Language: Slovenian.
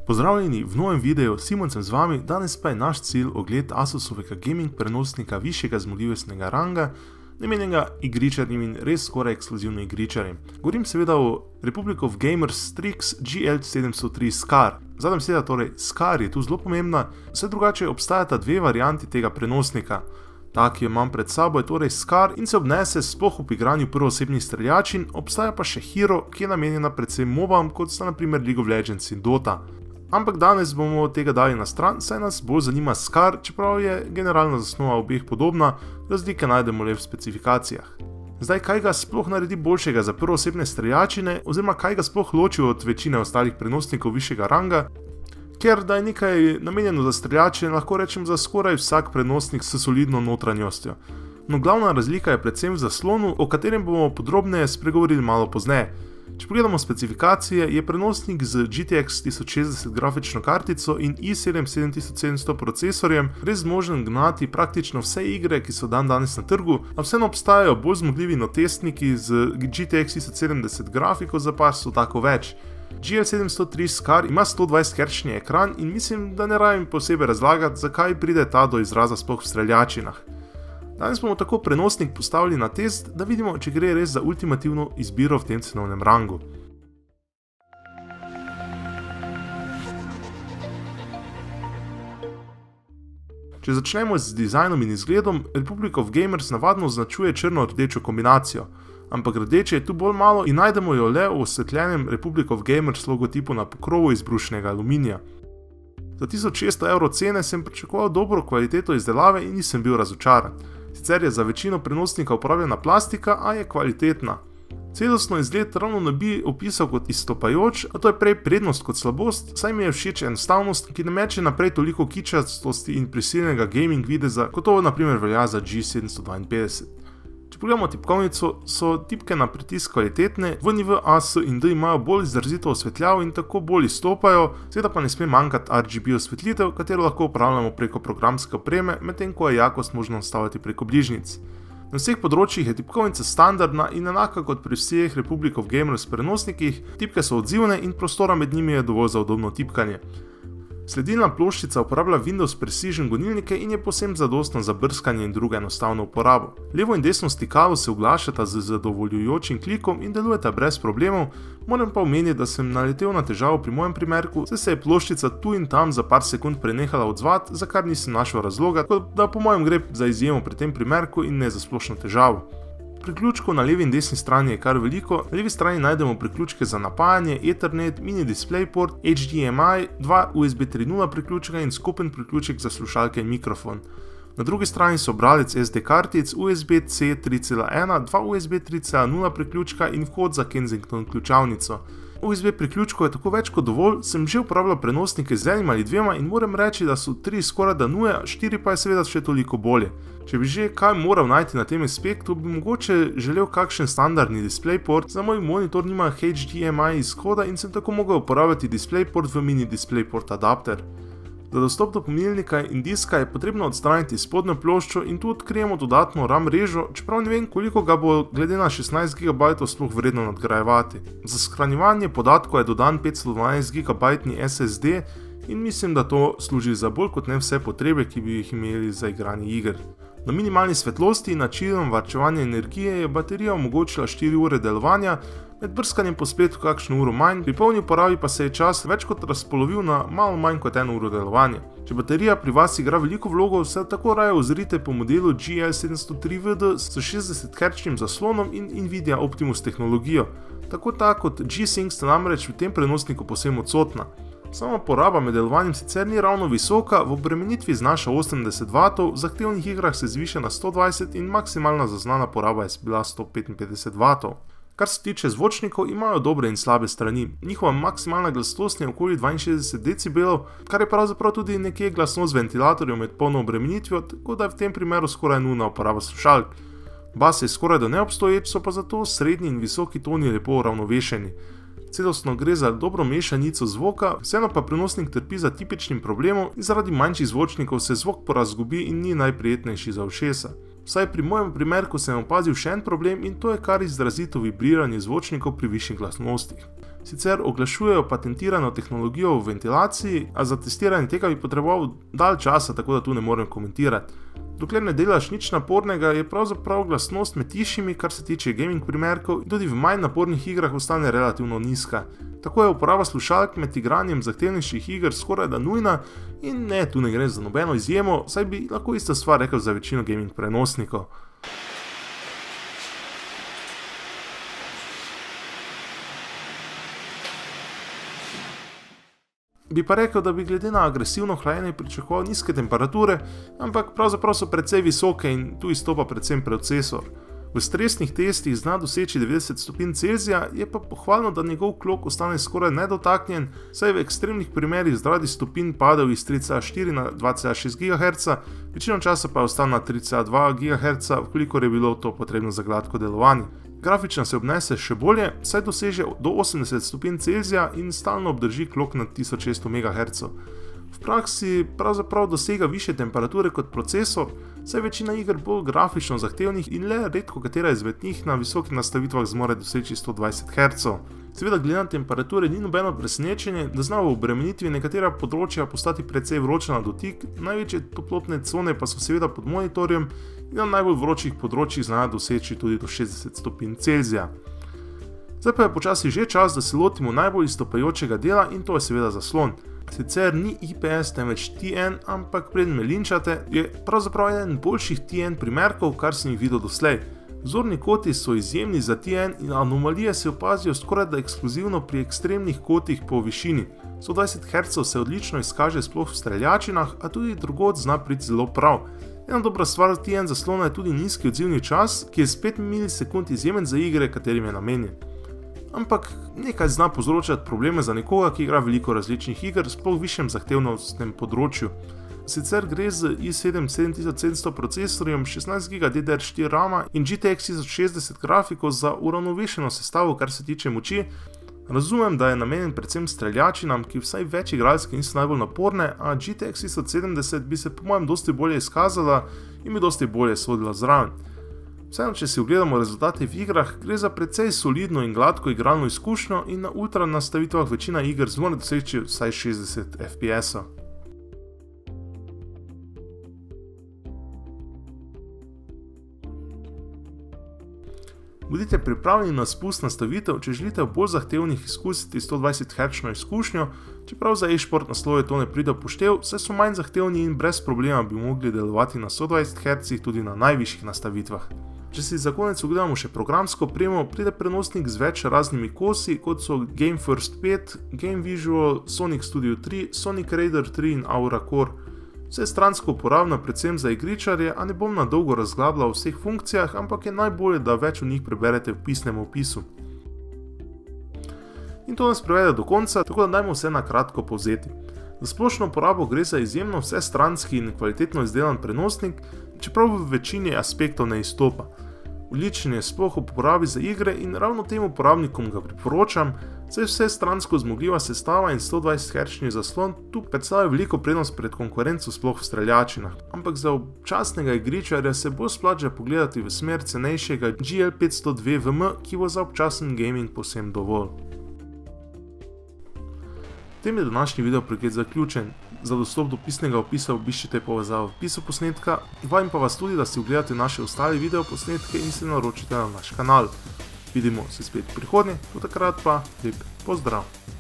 Pozdravljeni v novem videu, Simon sem z vami, danes pa je naš cilj ogled Asusovega gaming prenosnika višjega zmogljivostnega ranga, namenjenega igričarjem in res skoraj ekskluzivno igričarjem. Govorim seveda o Republic of Gamers Strix GL703 SCAR. Zadnja beseda, torej SCAR, je tu zelo pomembna, vse drugače obstajata dve varianti tega prenosnika. Ta, ki jo imam pred sabo, je torej SCAR in se obnese sploh ob igranju prvoosebnih streljačin, obstaja pa še Hero, ki je namenjena predvsem mobam, kot sta na primer League of Legends in Dota. Ampak danes bomo tega dali na stran, saj nas bolj zanima SCAR, čeprav je generalna zasnova obeh podobna, razlike najdemo le v specifikacijah. Zdaj, kaj ga sploh naredi boljšega za prvoosebne streljačine, oziroma kaj ga sploh loči od večine ostalih prenosnikov višjega ranga, ker da je nekaj namenjeno za streljače, lahko rečem za skoraj vsak prenosnik s solidno notranjostjo. No, glavna razlika je predvsem v zaslonu, o katerem bomo podrobneje spregovorili malo pozneje. Če pogledamo specifikacije, je prenosnik z GTX 1060 grafično kartico in i7 7700 procesorjem res zmožen gnati praktično vse igre, ki so danes na trgu, a vseeno obstajajo bolj zmogljivi notestniki z GTX 1070 grafiko za par stotako več. GL703 SCAR ima 120 Hz ekran in mislim, da ne rabim posebej razlagati, zakaj pride ta do izraza sploh v streljačinah. Danes bomo tako prenosnik postavili na test, da vidimo, če gre res za ultimativno izbiro v tem cenovnem rangu. Če začnemo z dizajnom in izgledom, Republic of Gamers navadno označuje črno-rdečo kombinacijo, ampak rdeče je tu bolj malo in najdemo jo le v osvetljenem Republic of Gamers logotipu na pokrovu iz brušenega aluminija. Za 1600 € cene sem pričakoval dobro kvaliteto izdelave in nisem bil razočaran. Sicer je za večino prenosnika uporabljena plastika, a je kvalitetna. Celostno izgled ravno ne bi opisal kot izstopajoč, a to je prej prednost kot slabost, saj mi je všeč enostavnost, ki ne meče naprej toliko kičastosti in prisilnega gaming videza, kot to na primer velja za G752. Če pogledamo tipkovnico, so tipke na pritisk kvalitetne, VNV, A, S in D imajo bolj izrazito osvetljavo in tako bolj izstopajo, seveda pa ne sme manjkati RGB osvetlitev, katero lahko uporabljamo preko programske opreme, medtem ko je jakost možno nastaviti preko bližnjic. Na vseh področjih je tipkovnica standardna in enaka kot pri vseh Republic of Gamers prenosnikih, tipke so odzivne in prostora med njimi je dovolj za udobno tipkanje. Sledilna ploščica uporablja Windows Precision gonilnike in je povsem zadostna za brskanje in drugo enostavno uporabo. Levo in desno stikalo se oglašata z zadovoljujočim klikom in delujeta brez problemov, moram pa omeniti, da sem naletel na težavo pri mojem primerku, saj se je ploščica tu in tam za par sekund prenehala odzvati, za kar nisem našel razloga, tako da po mojem gre za izjemo pri tem primerku in ne za splošno težavo. Priključkov na levi in desni strani je kar veliko, na levi strani najdemo priključke za napajanje, Ethernet, mini DisplayPort, HDMI, 2 USB 3.0 priključka in skupen priključek za slušalke in mikrofon. Na drugi strani so bralec SD kartic, USB-C 3.1, 2 USB 3.0 priključka in vhod za Kensington ključavnico. USB priključkov je tako več kot dovolj, sem že uporabljal prenosnike z enim ali dvema in moram reči, da so 3 skoraj da nuje, 4 pa je seveda še toliko bolje. Če bi že kaj moral najti na tem aspektu, bi mogoče želel kakšen standardni DisplayPort, za moj monitor nima HDMI izhoda in sem tako mogel uporabljati DisplayPort v mini DisplayPort adapter. Za dostop do pomnilnika in diska je potrebno odstraniti spodnjo ploščo in tu odkrijemo dodatno RAM mrežo, čeprav ne vem, koliko ga bo glede na 16 GB sploh vredno nadgrajevati. Za shranjevanje podatkov je dodan 512 GB SSD in mislim, da to služi za bolj kot ne vse potrebe, ki bi jih imeli za igranje iger. Na minimalni svetlosti in načinom varčevanja energije je baterija omogočila 4 ure delovanja, med brskanjem po spletu kakšno uro manj, pri polni uporabi pa se je čas več kot razpolovil na malo manj kot 1 uro delovanja. Če baterija pri vas igra veliko vlogo, se tako raje ozrite po modelu GL703VD s 60 Hz zaslonom in Nvidia Optimus tehnologijo. Tako ta kot G-Sync sta namreč v tem prenosniku povsem odsotna. Sama poraba med delovanjem sicer ni ravno visoka, v obremenitvi znaša 80 W, v zahtevnih igrah se zviša na 120 in maksimalna zaznana poraba je bila 155 W. Kar se tiče zvočnikov, imajo dobre in slabe strani. Njihova maksimalna glasnost je okoli 62 decibelov, kar je pravzaprav tudi nekje glasnost ventilatorjev med polno obremenitvijo, tako da je v tem primeru skoraj nujna uporaba slušalk. Bas je skoraj da neobstoječ, so pa zato srednji in visoki toni lepo uravnovešeni. Celostno gre za dobro mešanico zvoka, vseeno pa prenosnik trpi za tipičnim problemom in zaradi manjših zvočnikov se zvok porazgubi in ni najprijetnejši za ušesa. Vsaj pri mojem primerku sem opazil še en problem in to je kar izrazito vibriranje zvočnikov pri višjih glasnostih. sicer oglašujejo patentirano tehnologijo v ventilaciji, a za testiranje tega bi potreboval dalj časa, tako da tu ne morem komentirati. Dokler ne delaš nič napornega, je pravzaprav glasnost med tišjimi, kar se tiče gaming primerkov, in tudi v manj napornih igrah ostane relativno nizka. Tako je uporaba slušalk med igranjem zahtevnejših iger skoraj da nujna in ne, tu ne gre za nobeno izjemo, saj bi lahko ista stvar rekel za večino gaming prenosnikov. Bi pa rekel, da bi glede na agresivno hlajenje pričakoval nizke temperature, ampak pravzaprav so precej visoke in tu izstopa predvsem procesor. V stresnih testih zna doseči 90 stopinj Celzija, je pa pohvalno, da njegov klok ostane skoraj nedotaknjen, saj je v ekstremnih primerih zaradi stopinj padel iz 3,4 na 2,6 GHz, večino časa pa je ostal na 3,2 GHz, kolikor je bilo to potrebno za gladko delovanje. Grafično se obnese še bolje, saj doseže do 80 stopinj Celzija in stalno obdrži klok na 1600 MHz. V praksi pravzaprav dosega više temperature kot procesor, saj večina iger bolj grafično zahtevnih in le redko katera izmed njih na visokih nastavitvah zmore doseči 120 Hz. Seveda glede na temperature ni nobeno presenečenje, da zna v obremenitvi nekatera področja postati precej vroča na dotik, največje toplotne cone pa so seveda pod monitorjem in na najbolj vročih področjih znajo doseči tudi do 60 stopinj Celzija. Zdaj pa je počasi že čas, da se lotimo najbolj izstopajočega dela in to je seveda zaslon. Sicer ni IPS temveč TN, ampak preden me linčate, je pravzaprav eden boljših TN primerkov, kar sem jih videl doslej. Zorni koti so izjemni za TN in anomalije se opazijo skoraj da ekskluzivno pri ekstremnih kotih po višini. 120 Hz se odlično izkaže sploh v streljačinah, a tudi drugod zna priti zelo prav. Ena dobra stvar TN zaslona je tudi nizki odzivni čas, ki je s 5 milisekund izjemen za igre, katerim je namenjen. Ampak nekaj zna povzročati probleme za nekoga, ki igra veliko različnih iger, sploh v višjem zahtevnostnem področju. Sicer gre z i7 7700 procesorjem, 16 GB DDR4 RAM in GTX 1060 grafiko za uravnovešeno sestavo, kar se tiče moči. Razumem, da je namenjen predvsem streljačinam, ki vsaj več igralske niso najbolj naporne, a GTX 1070 bi se po mojem dosti bolje izkazala in bi dosti bolje sodila zraven. Vseeno, če si ogledamo rezultate v igrah, gre za precej solidno in gladko igralno izkušnjo in na ultra nastavitvah večina iger zmore doseči vsaj 60 FPS. Bodite pripravljeni na spust nastavitev, če želite v bolj zahtevnih izkusiti 120 Hz izkušnjo, čeprav za e-šport naslove to ne pride v poštev, saj so manj zahtevni in brez problema bi mogli delovati na 120 Hz tudi na najvišjih nastavitvah. Če si za konec ogledamo še programsko opremo, pride prenosnik z več raznimi kosi, kot so GameFirst 5, GameVisual, Sonic Studio 3, Sonic Raider 3 in Aura Core. Vse stransko uporabna predvsem za igričarje, a ne bom na dolgo razglabljal o vseh funkcijah, ampak je najbolje, da več o njih preberete v pisnem opisu. In to nas privede do konca, tako da dajmo vse na kratko povzeti. Za splošno uporabo gre za izjemno vsestranski in kvalitetno izdelan prenosnik, čeprav v večini aspektov ne izstopa. Odličen je sploh v uporabi za igre in ravno tem uporabnikom ga priporočam, saj vsestransko zmogljiva sestava in 120 Hz zaslon tu predstavlja veliko prednost pred konkurenco sploh v streljačinah. Ampak za občasnega igričarja se bolj splača pogledati v smer cenejšega GL502 VM, ki bo za občasen gaming povsem dovolj. Tem je današnji video pregled zaključen. Za dostop do pisnega opisa obiščite povezavo v opisu posnetka, vabim pa vas tudi, da si ogledate naše ostale video posnetke in se naročite na naš kanal. Vidimo se spet prihodnje, do takrat pa lep pozdrav!